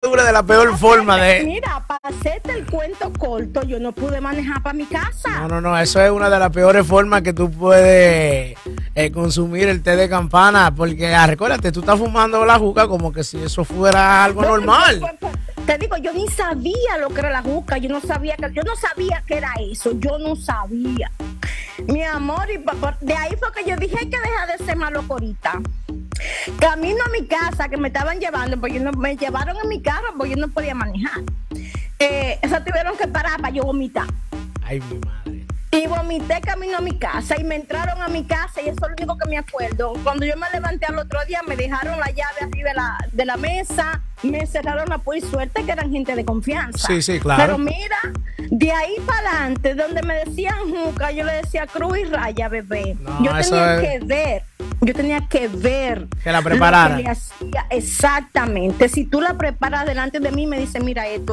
es una de las peores formas de... Mira, para hacerte el cuento corto, yo no pude manejar para mi casa. No, eso es una de las peores formas que tú puedes consumir el té de campana, porque recuérdate, tú estás fumando la juca como que si eso fuera algo normal. Te digo, yo ni sabía lo que era la juca, yo no sabía que era eso, yo no sabía. Mi amor, y de ahí fue que yo dije, hay que dejar de ser malocorita. Camino a mi casa, que me estaban llevando, porque me llevaron en mi carro porque yo no podía manejar. Eso tuvieron que parar para yo vomitar. Ay, mi madre. Y vomité camino a mi casa y me entraron a mi casa y eso es lo único que me acuerdo. Cuando yo me levanté al otro día me dejaron la llave arriba de la mesa, me cerraron la puerta y suerte que eran gente de confianza. Sí, claro. Pero mira, de ahí para adelante, donde me decían juca, yo le decía cruz y raya, bebé. No, yo tenía que ver que la preparara. Lo que le hacía exactamente. Si tú la preparas delante de mí, me dice, mira, esto.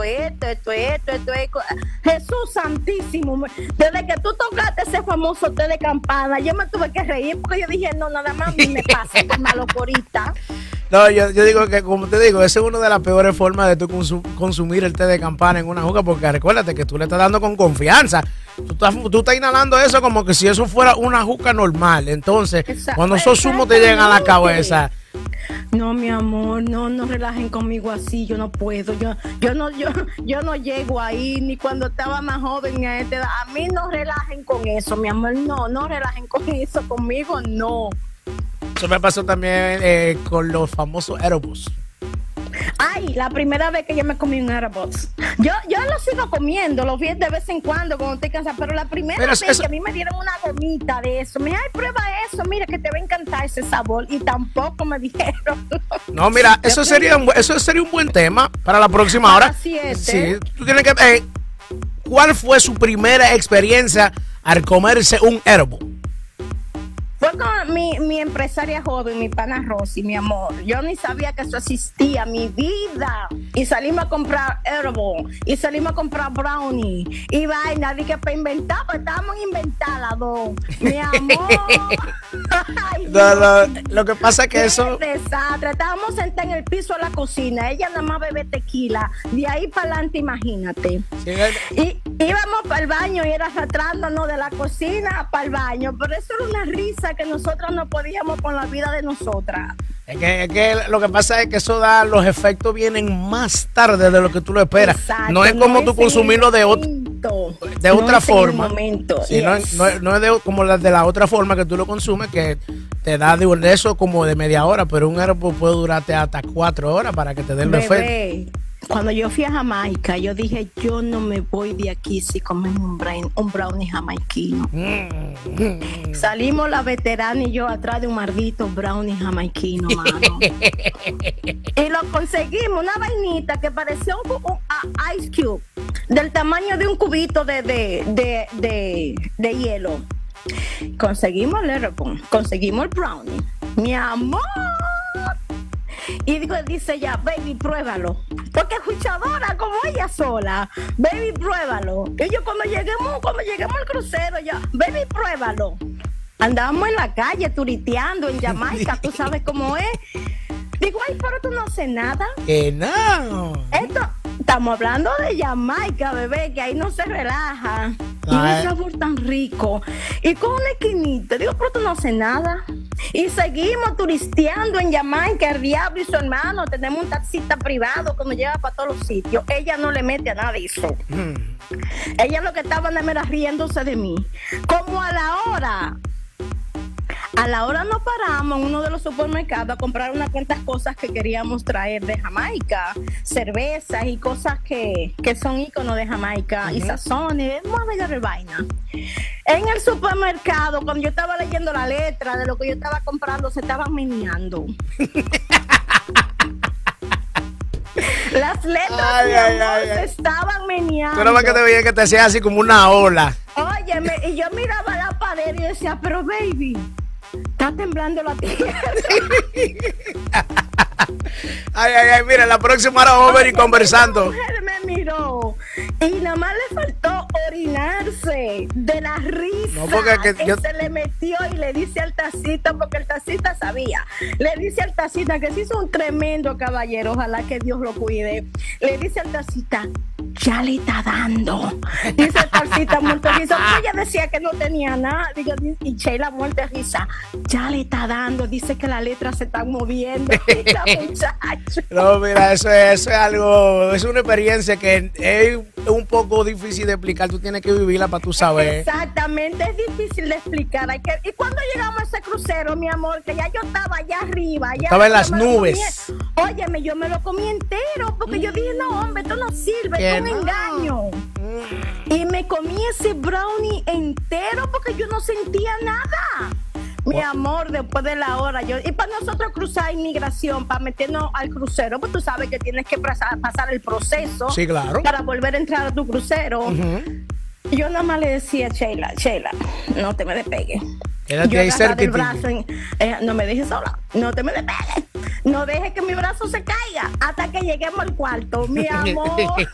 Jesús santísimo. Desde que tú tocaste ese famoso té de campana, yo me tuve que reír porque yo dije, no, nada más a mí me pasa con malocorita. No, yo digo que, como te digo, esa es una de las peores formas de tú consumir el té de campana en una juca, porque recuérdate que tú le estás dando con confianza. Tú estás inhalando eso como que si eso fuera una juca normal. Entonces, cuando esos humos te llegan a la cabeza... No, mi amor, no relajen conmigo así, yo no puedo, yo no llego ahí, ni cuando estaba más joven, ni a esta edad. A mí no relajen con eso, mi amor, no relajen con eso, conmigo no. Eso me pasó también con los famosos Aerobots. Ay, la primera vez que yo me comí un Aerobots. Yo lo sigo comiendo, los vi de vez en cuando estoy cansada, pero la primera vez que a mí me dieron una gomita de eso, me dijeron, ay, prueba eso, mira que te va a encantar ese sabor, y tampoco me dijeron. No, mira, eso sería un buen tema para la próxima hora. Sí, tú tienes que... ¿cuál fue su primera experiencia al comerse un Aerobot? Fue con mi empresaria joven, mi pana Rosy, mi amor. Yo ni sabía que eso existía, mi vida. Y salimos a comprar Aerobot, y salimos a comprar brownie, y vaina, dije para inventar, pues estábamos inventadas dos. Mi amor. Ay, lo que pasa es que eso... desastre. Estábamos sentados en el piso de la cocina, ella nada más bebe tequila, de ahí para adelante, imagínate. Sí, y íbamos para el baño y era arrastrándonos de la cocina para el baño, pero eso era una risa que nosotras no podíamos con la vida de nosotras. Es que lo que pasa es que eso los efectos vienen más tarde de lo que tú lo esperas. Exacto, no es como tú consumirlo de otra forma. Sí, no es como de la otra forma que tú lo consumes, que te da de eso como de media hora, pero un Aerobots puede durarte hasta 4 horas para que te den el efecto. Cuando yo fui a Jamaica, yo dije, yo no me voy de aquí si comen un brownie jamaiquino. Salimos la veterana y yo atrás de un maldito brownie jamaiquino, mano. Y lo conseguimos, una vainita que parecía un ice cube, del tamaño de un cubito de hielo. Conseguimos el Aerobots, conseguimos el brownie. Mi amor. Y dice ella, baby, pruébalo. Porque escuchadora como ella sola, baby, pruébalo. Y yo cuando lleguemos al crucero, ya, baby, pruébalo. Andábamos en la calle turiteando en Jamaica, tú sabes cómo es. Digo, ay, pero tú no haces nada. Que no. Estamos hablando de Jamaica, bebé, que ahí no se relaja. Y un sabor tan rico. Y con una esquinita, digo, pero tú no haces nada. Y seguimos turisteando en Jamaica, el diablo y su hermano. Tenemos un taxista privado que nos lleva para todos los sitios. Ella no le mete a nada de eso. Ella lo que estaba era riéndose de mí. Como a la hora nos paramos en uno de los supermercados a comprar unas cuantas cosas que queríamos traer de Jamaica, cervezas y cosas que son íconos de Jamaica, y sazones, vamos a ver vaina. En el supermercado, cuando yo estaba leyendo la letra de lo que yo estaba comprando, se estaban meneando. Las letras se estaban meneando. Pero más que te veía que te hacía así como una ola. Óyeme, y yo miraba la pared y decía, pero baby, está temblando la tierra. Ay, mira, la próxima hora vamos a venir conversando. La mujer me miró y nada más le faltó orinarse morirse de la risa. No, porque se le metió y le dice al taxista, porque el taxista sabía, le dice al taxista que sí es un tremendo caballero, ojalá que Dios lo cuide. Le dice al taxista, ya le está dando. Dice el taxista muerto de risa. Ella decía que no tenía nada. Y Sheila muerto de risa. Ya le está dando. Dice que las letras se están moviendo. No, mira, eso es algo, es una experiencia que es un poco difícil de explicar. Tú tienes que vivirla para tú saber. Exactamente, es difícil de explicar. Y cuando llegamos a ese crucero, mi amor, que ya yo estaba allá arriba. Estaba en las nubes. Óyeme, yo me lo comí entero porque yo dije, no, hombre, esto no sirve, esto es un engaño. Y me comí ese brownie entero porque yo no sentía nada. Mi amor, después de la hora, y para nosotros cruzar inmigración, para meternos al crucero, pues tú sabes que tienes que pasar el proceso. Sí, claro. Para volver a entrar a tu crucero. Yo nada más le decía, Sheila, no te me despegues. Quédate ahí cerca. No me dejes sola, no te me despegues. No dejes que mi brazo se caiga hasta que lleguemos al cuarto, mi amor.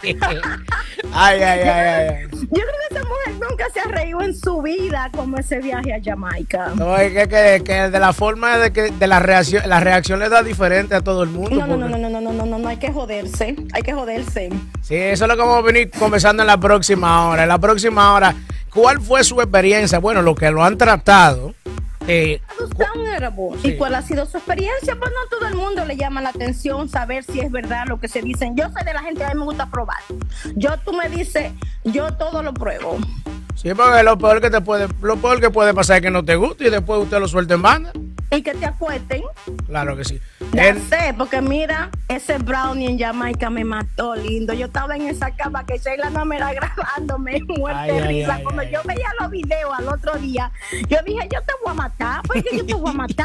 Ay. Yo creo que esa mujer nunca se ha reído en su vida como ese viaje a Jamaica. No, es que de la forma de la reacción le da diferente a todo el mundo. No, hay que joderse. Sí, eso es lo que vamos a venir conversando en la próxima hora. En la próxima hora, ¿cuál fue su experiencia? Bueno, lo que lo han tratado. ¿Y cuál ha sido su experiencia? Pues no todo el mundo le llama la atención saber si es verdad lo que se dicen. Yo soy de la gente, a mí me gusta probar. Tú me dices, yo todo lo pruebo. Sí, porque lo peor que puede pasar es que no te guste y después usted lo suelta en banda. Y que te acuesten. Claro que sí. Ya sé, porque mira, ese brownie en Jamaica me mató, lindo. Yo estaba en esa cama que Sheila no me era grabándome, muerte de risa. Cuando yo veía los videos al otro día, yo dije, yo te voy a matar, porque yo te voy a matar.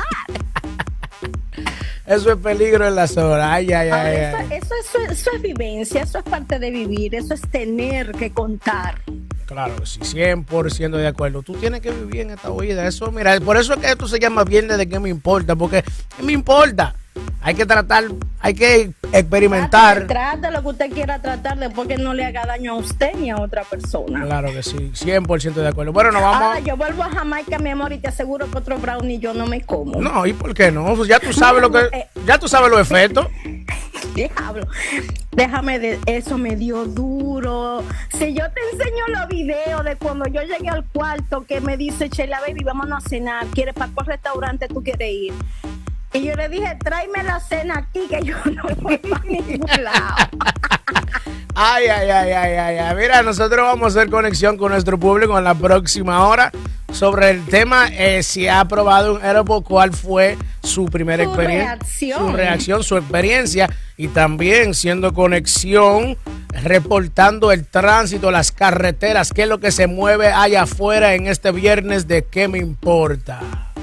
Eso es peligro en la zona. Eso es vivencia, eso es parte de vivir, eso es tener que contar. Claro que sí, 100% de acuerdo. Tú tienes que vivir en esta vida. Eso, mira, por eso es que esto se llama Viernes de qué me importa, porque ¿qué me importa? Hay que tratar, hay que experimentar. Trate lo que usted quiera tratar después que no le haga daño a usted ni a otra persona. Claro que sí, 100% de acuerdo. Bueno, nos vamos. Ahora yo vuelvo a Jamaica, mi amor, y te aseguro que otro brownie yo no me como. No, ¿y por qué no? Pues ya tú sabes ya tú sabes los efectos. Diablo, eso me dio duro. Si yo te enseño los videos de cuando yo llegué al cuarto que me dice Sheila, baby, vámonos a cenar, ¿quieres para cuál restaurante tú quieres ir? Y yo le dije, tráeme la cena aquí que yo no voy para ningún lado. Ay. Mira, nosotros vamos a hacer conexión con nuestro público en la próxima hora sobre el tema si ha probado un edible, cuál fue su primera experiencia, su reacción, su experiencia, y también siendo conexión, reportando el tránsito, las carreteras, qué es lo que se mueve allá afuera en este viernes de ¿Qué me importa?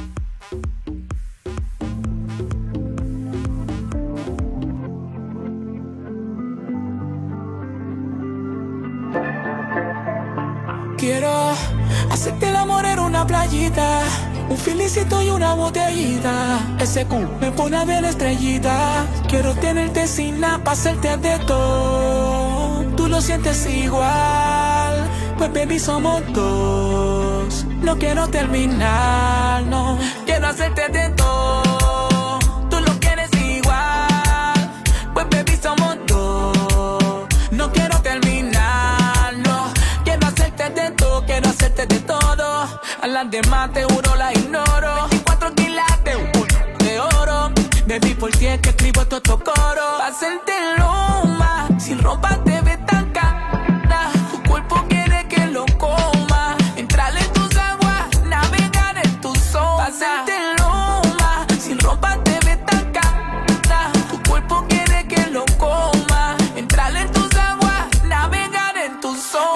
Quiero hacerte el amor en una playita, un felicito y una botellita. Ese Q me pone a ver estrellitas. Quiero tenerte sin nada pa' hacerte de todo. Tú lo sientes igual, pues baby somos dos. No quiero terminar, no. Quiero hacerte de todo. Tú lo quieres igual, pues baby somos dos. No quiero terminar, no. Quiero hacerte de todo. A las demás te juro la ignoro. 24 quilates de oro. Baby, por ti es que escribo todo estos coros. Pa' hacerte loma, sin ropa te ves tan cara. Tu cuerpo quiere que lo coma. Entrar en tus aguas, navegar en tu zona. Pa' hacerte loma, sin ropa te ves tan cara. Tu cuerpo quiere que lo coma. Entrar en tus aguas, navegar en tu zona.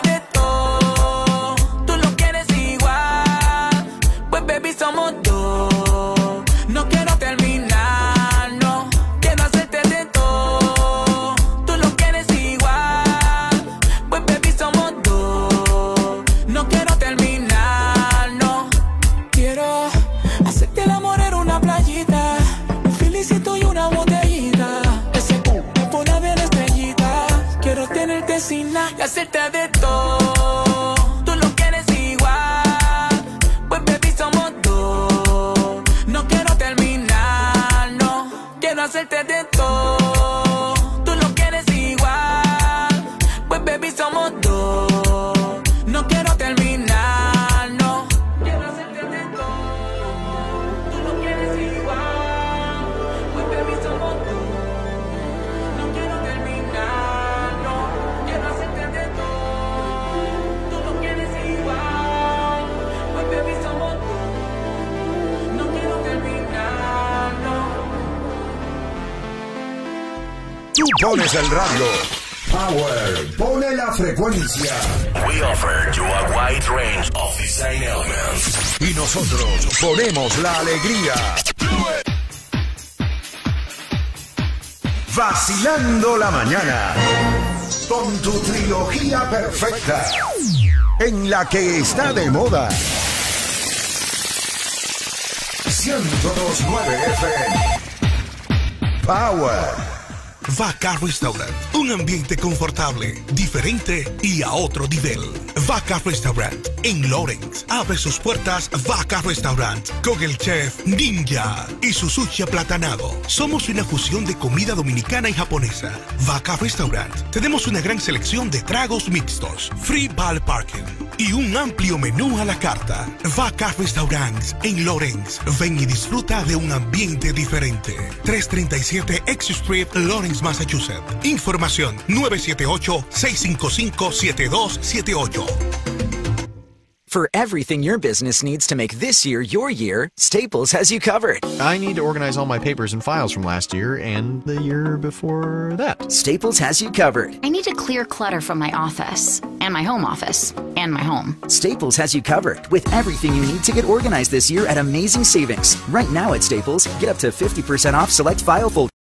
Somos dos, no quiero terminar, no. Quiero hacerte de todo. Tú lo quieres igual, pues baby somos dos. No quiero terminar, no. Quiero hacerte el amor en una playita, un felicito y una botellita. Ese me pone a ver estrellitas. Quiero tenerte sin nada y hacerte de todo. Tú hacerte de todo. Tú lo quieres igual, pues baby somos dos. No quiero terminar, no. Quiero hacerte de todo. Tú lo quieres igual, pues baby somos dos. No quiero terminar, no. Quiero hacerte de todo. Tú lo quieres igual, pues baby somos dos. No quiero terminar, no. Tú pones el radio. Power, pone la frecuencia. We offer you a wide range of design elements. Y nosotros ponemos la alegría. Vacilando la mañana. Con tu trilogía perfecta. En la que está de moda. 102.9 FM. Power. Vaca Restaurant, un ambiente confortable, diferente y a otro nivel. Vaca Restaurant, en Lawrence. Abre sus puertas Vaca Restaurant con el chef Ninja y su sushi aplatanado. Somos una fusión de comida dominicana y japonesa. Vaca Restaurant. Tenemos una gran selección de tragos mixtos, free ball parking y un amplio menú a la carta. Vaca Restaurant en Lawrence. Ven y disfruta de un ambiente diferente. 337 X Street, Lawrence, Massachusetts. Información 978-655-7278. For everything your business needs to make this year your year, Staples has you covered. I need to organize all my papers and files from last year and the year before that. Staples has you covered. I need to clear clutter from my office, and my home office, and my home. Staples has you covered with everything you need to get organized this year at amazing savings. Right now at Staples, get up to 50% off select file folders.